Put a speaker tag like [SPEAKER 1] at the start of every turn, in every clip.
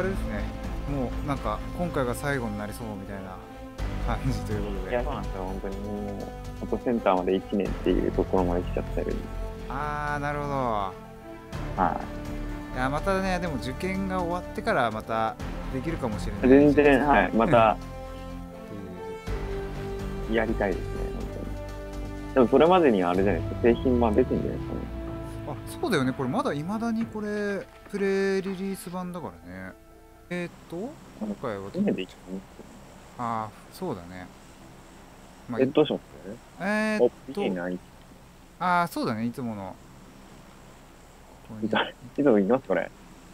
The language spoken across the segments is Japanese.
[SPEAKER 1] あれですね。もうなんか今回が最後になりそうみたいな感じということで。
[SPEAKER 2] いや、そうなんですよ、本当にもう、あとセンターまで1年っていうところまで来ちゃってるんで。
[SPEAKER 1] ああ、なるほど。
[SPEAKER 2] はい
[SPEAKER 1] や、またね、でも受験が終わってからまたできるかもしれ
[SPEAKER 2] い。
[SPEAKER 1] ないし。
[SPEAKER 2] 全然、はい。また
[SPEAKER 1] う
[SPEAKER 2] やりたいですね、本当に。でもそれまでにはあれじゃないですか、製品版出てんじゃないですかね。
[SPEAKER 1] あ、そうだよね。これまだいまだにこれプレリリース版だからね。今回はどっ
[SPEAKER 2] 船で行
[SPEAKER 1] ち。
[SPEAKER 2] きます。
[SPEAKER 1] ああ、そうだね。まあ、
[SPEAKER 2] どうしますお、見てない。
[SPEAKER 1] ああ、そうだね。いつものここに。
[SPEAKER 2] いつも行きます、これ。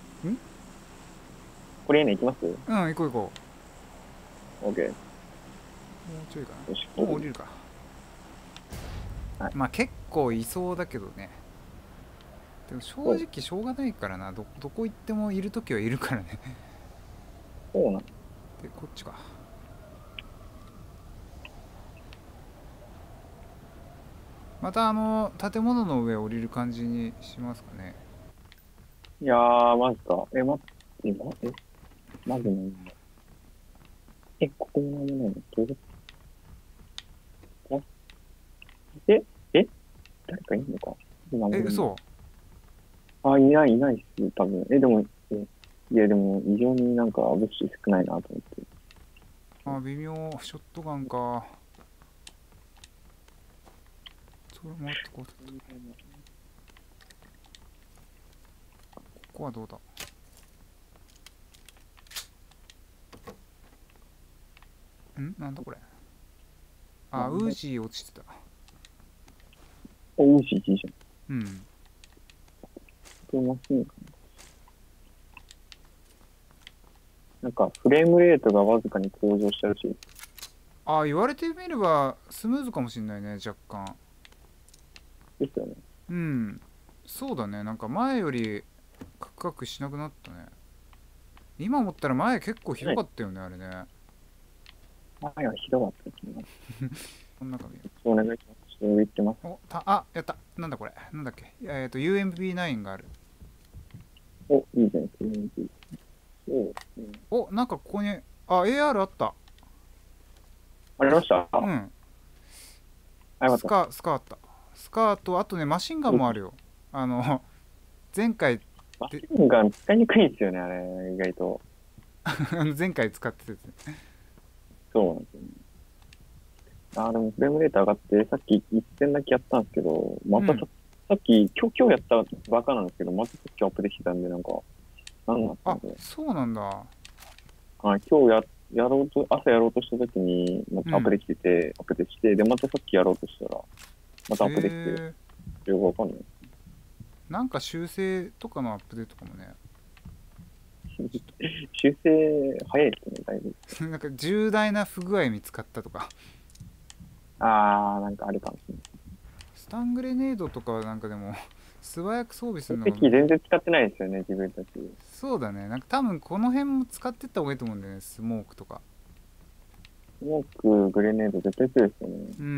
[SPEAKER 2] これね、行きます？
[SPEAKER 1] うん、行こう行こ
[SPEAKER 2] オッケー。
[SPEAKER 1] う。もうちょいか
[SPEAKER 2] よし、
[SPEAKER 1] な。もう降りるか。
[SPEAKER 2] はい。
[SPEAKER 1] まあ結構いそうだけどね。でも正
[SPEAKER 2] そう、
[SPEAKER 1] 直しょうがないからな。どこ行ってもいるときはいるからね。
[SPEAKER 2] そうなん。
[SPEAKER 1] で、こっちか。また建物の上降りる感じにしますかね。
[SPEAKER 2] いやー、マジか。待って、まずなんだ。ここもなんもないのどういうことえ、誰かいんのか今俺に。
[SPEAKER 1] 嘘。
[SPEAKER 2] あ、いないっす、多分。でも、いや、でも、異常になんか物資少ないなと思って。
[SPEAKER 1] あ、微妙。ショットガンか。それもあってこうだった。ここはどうだ。なんだこれ。あ、ウージー落ちてた。
[SPEAKER 2] お、牛いいじ
[SPEAKER 1] うん。
[SPEAKER 2] ゃん。マシンかな。なんか、フレームレートがわずかに向上したらしい。
[SPEAKER 1] あ、言われてみればスムーズかもしんないね、若干。
[SPEAKER 2] ですよね。
[SPEAKER 1] うん。そうだね。なんか前よりカクカクしなくなったね。今思ったら前結構ひどかったよね、あれね。
[SPEAKER 2] 前はひどかったですね。
[SPEAKER 1] この中見よ
[SPEAKER 2] お願いします。上行ってます。
[SPEAKER 1] う。あ、やった。なんだこれ。なんだっけ。UMP9 がある。
[SPEAKER 2] お、いいじゃないですか。そうですね。
[SPEAKER 1] なんかここに、AR あった。
[SPEAKER 2] ありましたあ、
[SPEAKER 1] うん。
[SPEAKER 2] よかった。
[SPEAKER 1] スカあった。スカーと、あとね、マシンガンもあるよ。あの、前回、
[SPEAKER 2] マ
[SPEAKER 1] で、
[SPEAKER 2] シンガン使いにくいですよね、あれ、意外と。
[SPEAKER 1] 前回使ってたやつね。
[SPEAKER 2] そうなんですよね。でもフレームレート上がって、さっき一戦だけやったんですけど、また
[SPEAKER 1] うん。
[SPEAKER 2] さっき、今日やったばっかなんですけど、またさっきアップできてたんで、なんか、なんなんですか
[SPEAKER 1] あ、
[SPEAKER 2] ね、これ。
[SPEAKER 1] そうなんだ。
[SPEAKER 2] 今日朝やろうとしたときに、またアップ
[SPEAKER 1] うん。
[SPEAKER 2] できてて、アップできて、で、またさっきやろうとしたら、またアップできて、
[SPEAKER 1] へえ。
[SPEAKER 2] よくわかんない。
[SPEAKER 1] なんか修正とかのアップデートかもね。
[SPEAKER 2] 修正早いですね、だいぶ。
[SPEAKER 1] なんか重大な不具合見つかったとか。
[SPEAKER 2] なんかあるかもしれない。
[SPEAKER 1] スタングレネードとかはなんかでも、素早く装備するのが、
[SPEAKER 2] 正直全然使ってないですよね、自分たち。
[SPEAKER 1] そうだね。なんか多分この辺も使ってった方がいいと思うんだよね。スモークとか。
[SPEAKER 2] スモーク、グレネード絶対強いですよね。
[SPEAKER 1] うん。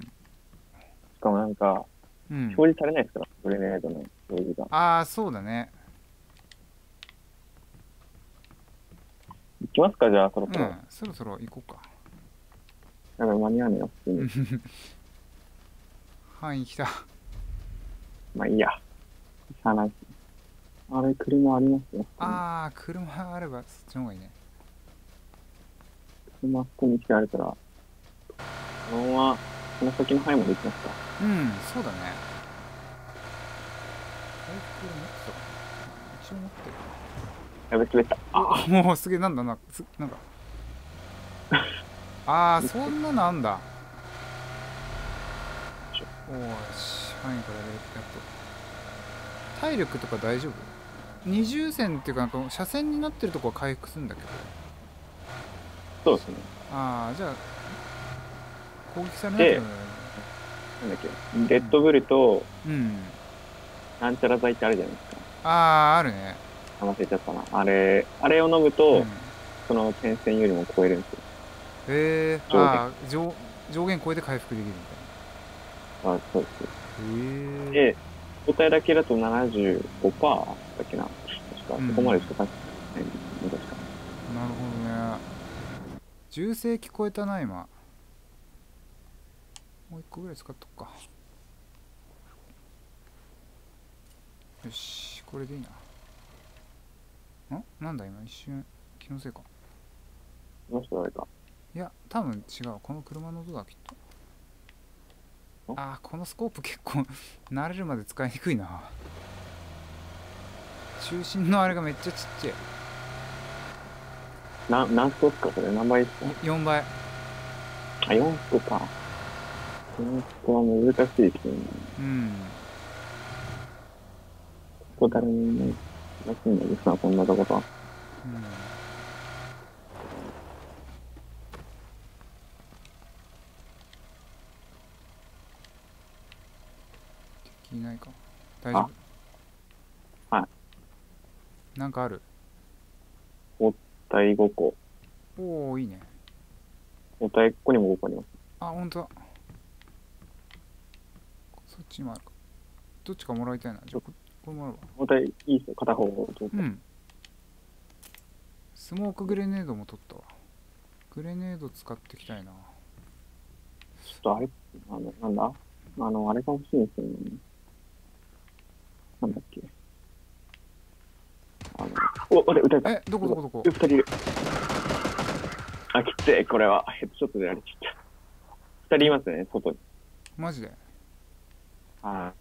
[SPEAKER 2] しかもなんか、
[SPEAKER 1] うん。
[SPEAKER 2] 表示されないですから、グレネードの表示が。
[SPEAKER 1] そうだね。
[SPEAKER 2] 行きますか、じゃあ、そろそろ。
[SPEAKER 1] うん。そろそろ行こうか。
[SPEAKER 2] やばい、間に合わねえよ、普通に。
[SPEAKER 1] 範囲来た。
[SPEAKER 2] まあいいや。しゃあないっす。あれ、車ありますよ。
[SPEAKER 1] 車あればそっちの方がいいね。
[SPEAKER 2] 車、ここに来てあるから、このまま、この先の範囲まで行きますか。
[SPEAKER 1] うん、そうだね。回復持ってたかな。一応持ってる。
[SPEAKER 2] やべ、滑った。
[SPEAKER 1] もうすげえ、なんか、そんなのあんだ。おーし、範囲からやっと。体力とか大丈夫？二重線っていうか、なんか車線になってるとこは回復するんだけど。
[SPEAKER 2] そうですね。
[SPEAKER 1] じゃあ、攻撃されなけれ
[SPEAKER 2] で、
[SPEAKER 1] ば。
[SPEAKER 2] なんだっけ、レッドブルと、
[SPEAKER 1] うん。うん。
[SPEAKER 2] なんちゃら剤ってあるじゃないですか。
[SPEAKER 1] あるね。
[SPEAKER 2] 忘れちゃったな。あれを飲むと、
[SPEAKER 1] うん。
[SPEAKER 2] その点線よりも超えるんですよ。上限。
[SPEAKER 1] 上限超えて回復できるみ
[SPEAKER 2] そうです。
[SPEAKER 1] たいな。
[SPEAKER 2] で、抗体だけだと75%だっけな。確か、
[SPEAKER 1] うん。
[SPEAKER 2] そこまでしか書いてないんですけど、
[SPEAKER 1] 銃声聞こえたな今。もう一個ぐらい使っとくか。よし、これでいいな。なんだ今一瞬気のせいか。
[SPEAKER 2] この人誰か。
[SPEAKER 1] いや多分違う、この車の音だきっと。このスコープ結構慣れるまで使いにくいな。中心のあれがめっちゃちっちゃい。
[SPEAKER 2] 何スコですかこれ？何倍ですか
[SPEAKER 1] 4倍。
[SPEAKER 2] 4スコか。4スコは難しいですよね。スコ誰もいないらしいのですな、こんなとことは。
[SPEAKER 1] 敵いないか。大丈夫？
[SPEAKER 2] はい。
[SPEAKER 1] なんかある？
[SPEAKER 2] 第5個。
[SPEAKER 1] おお、いいね。
[SPEAKER 2] 第5個にも5個にも。
[SPEAKER 1] ほんとだ。そっちにもあるか。どっちかもらいたいな。じゃあこれもらうわ。
[SPEAKER 2] 第いいですよ、片方を。
[SPEAKER 1] スモークグレネードも取ったわ。グレネード使っていきたいな。
[SPEAKER 2] ちょっとあれ、なんだあれが欲しいんですよね。なんだっけ。撃たれた。
[SPEAKER 1] どこ
[SPEAKER 2] 2人いる。きつい、これは。ヘッドショットでやれちゃった。2人いますね、外に。
[SPEAKER 1] マジで？
[SPEAKER 2] ほ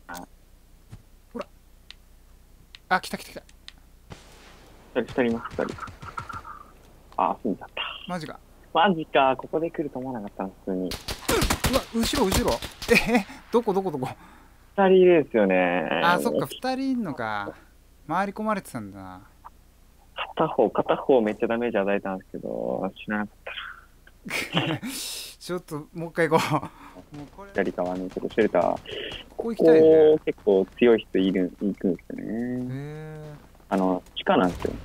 [SPEAKER 1] ら。来た。
[SPEAKER 2] 2人います、2人。済んじゃった。
[SPEAKER 1] マジか。
[SPEAKER 2] ここで来ると思わなかったの、普通に。
[SPEAKER 1] うわ、後ろ。どこ？
[SPEAKER 2] 2人いるんですよね。
[SPEAKER 1] そっか、2人いんのか。回り込まれてたんだな。
[SPEAKER 2] 片方めっちゃダメージ与えたんですけど、知らなかったな。
[SPEAKER 1] ちょっと、もう一回行こう。もうこれ
[SPEAKER 2] 左側のちょっとシェルター。
[SPEAKER 1] ここ行きたいね。
[SPEAKER 2] 結構強い人行くんですよね。地下なんですよ。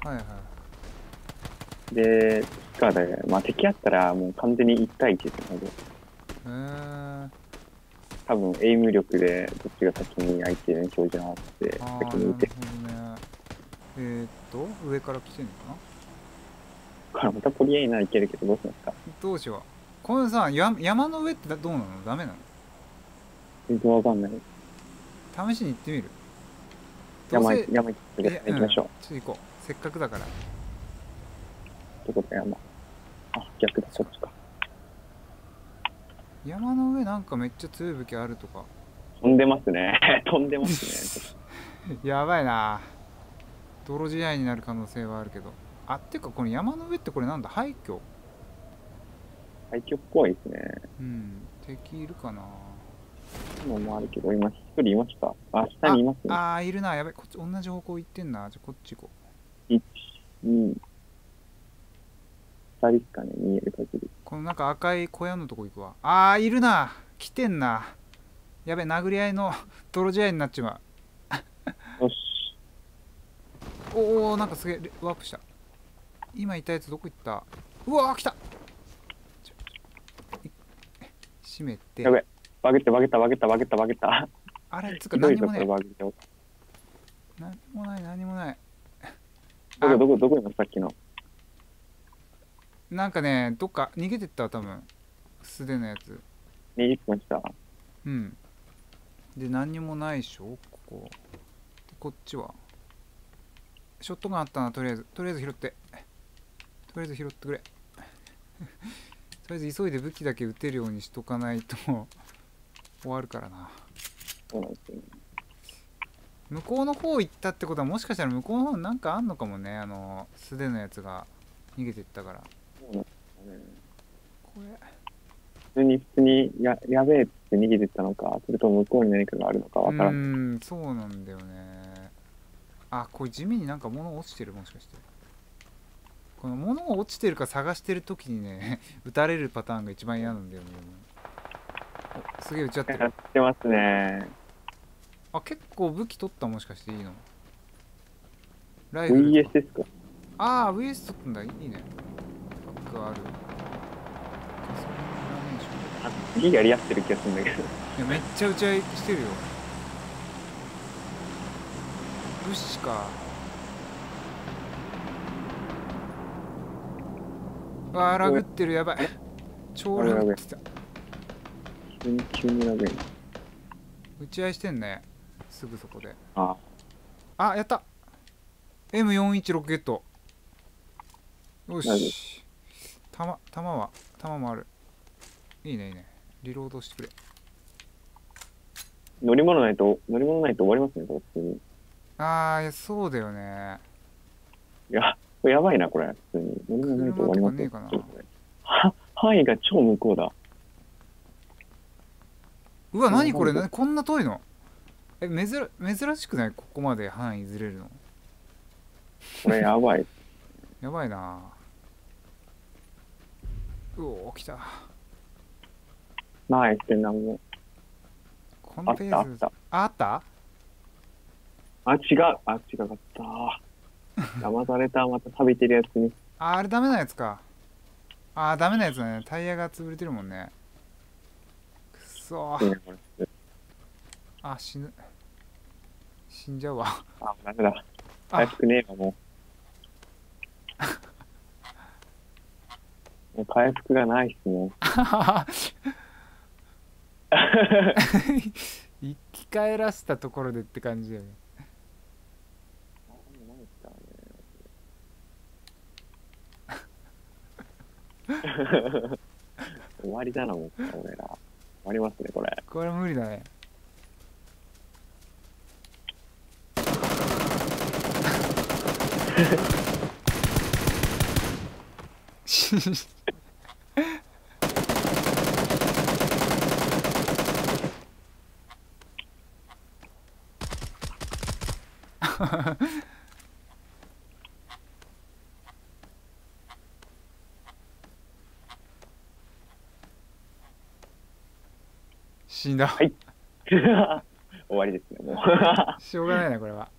[SPEAKER 2] で、地下で、敵あったらもう完全に1対1ですので。多分、エイム力でどっちが先に相手に表示があって、先にいて。
[SPEAKER 1] 上から来てんのかな？
[SPEAKER 2] これまたポリエイナーいけるけど、どうしますか？
[SPEAKER 1] どうしよう。このさ、山の上ってどうなの？ダメなの？
[SPEAKER 2] 全然わかんない。
[SPEAKER 1] 試しに行ってみる？
[SPEAKER 2] 山行きましょう。
[SPEAKER 1] ちょっと行こう。せっかくだから。
[SPEAKER 2] どこだ山。逆だ、そっちか。
[SPEAKER 1] 山の上なんかめっちゃ強い武器あるとか。
[SPEAKER 2] 飛んでますね。
[SPEAKER 1] やばいな。泥試合になる可能性はあるけど。ってかこの山の上ってこれなんだ？廃墟っ
[SPEAKER 2] ぽいですね。
[SPEAKER 1] 敵いるかな？
[SPEAKER 2] 今もあるけど、今一人いました。下にいます
[SPEAKER 1] ね。いるな。やべ、こっち同じ方向行ってんな。じゃあこっち行こ
[SPEAKER 2] う。1、2、2人ですかね、見える限り。
[SPEAKER 1] このなんか赤い小屋のとこ行くわ。いるな。来てんな。やべ、殴り合いの泥試合になっちまう。
[SPEAKER 2] よし。
[SPEAKER 1] なんかすげえワープした。今いたやつどこ行った？うわー来た。閉めて。
[SPEAKER 2] やべ、バゲった。
[SPEAKER 1] あれつうか何もねえ。何もない。
[SPEAKER 2] どこいますさっきの。
[SPEAKER 1] なんかね、どっか逃げてったわ多分。素手のやつ。
[SPEAKER 2] 逃げてました。
[SPEAKER 1] で何にもないでしょここ。でこっちは。ショットガンあったな、とりあえず拾って。とりあえず拾ってくれ。とりあえず急いで武器だけ撃てるようにしとかないと終わるからな。
[SPEAKER 2] そうなんですよね。
[SPEAKER 1] 向こうの方行ったってことはもしかしたら向こうの方なんかあんのかもね。素手のやつが逃げていったから。
[SPEAKER 2] そうなんですよね。
[SPEAKER 1] これ
[SPEAKER 2] 普通にやべえって逃げてったのか、それとも向こうに何かがあるのかわからん。
[SPEAKER 1] そうなんだよね。これ地味になんか物落ちてる、もしかして。この物が落ちてるか探してる時にね撃たれるパターンが一番嫌なんだよね。すげえ撃ち合ってる。
[SPEAKER 2] やってますね。
[SPEAKER 1] 結構武器取った？もしかしていいの？ライフル
[SPEAKER 2] VS ですか？
[SPEAKER 1] VS 取ったんだ。いいね。パックある。
[SPEAKER 2] 次やり合ってる気がするんだけど。
[SPEAKER 1] いやめっちゃ撃ち合いしてるよ。物資か。 わあラグってる、やばい。超ラグってた。
[SPEAKER 2] 急にラグいな。
[SPEAKER 1] 打ち合いしてんね、すぐそこで。
[SPEAKER 2] あ、
[SPEAKER 1] あ、やった。 M41 ロケット。よし。弾もある。いいねいいね。リロードしてくれ。
[SPEAKER 2] 乗り物ないと終わりますね、これ普通に。
[SPEAKER 1] あー、そうだよね。
[SPEAKER 2] いや、これやばいな、これ。普通に。乗り物ないと終わりますよ。
[SPEAKER 1] 車とかねえかな。
[SPEAKER 2] 範囲が超向こうだ。
[SPEAKER 1] うわ、何これ、こんな遠いの。珍しくない？ここまで範囲ずれるの。
[SPEAKER 2] これやばい。
[SPEAKER 1] やばいな。うおー、来た。
[SPEAKER 2] ナイスってなんも。
[SPEAKER 1] このペース。あった。
[SPEAKER 2] 違うかった。騙された、また食べてるやつに。
[SPEAKER 1] あれダメなやつか。ダメなやつだね。タイヤが潰れてるもんね。くそー。死んじゃうわ。
[SPEAKER 2] ダメだ。回復ねえわ、もう回復がないっすね。
[SPEAKER 1] 生き返らせたところでって感じだよね。
[SPEAKER 2] 終わりだな、もう、俺ら。終わりますね、これ。
[SPEAKER 1] これ無理だね。死んだ。
[SPEAKER 2] はい。終わりですね、もう。
[SPEAKER 1] しょうがないな、これは。